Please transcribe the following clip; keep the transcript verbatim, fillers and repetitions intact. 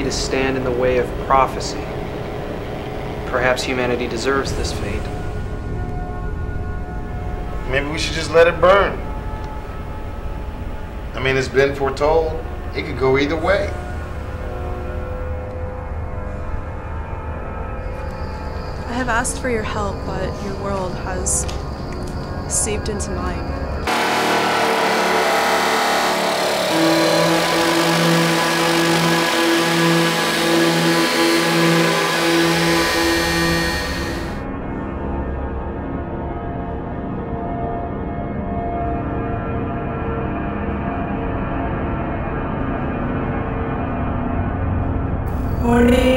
to stand in the way of prophecy. Perhaps humanity deserves this fate. Maybe we should just let it burn. I mean, it's been foretold. It could go either way. I have asked for your help, but your world has seeped into mine. Morning.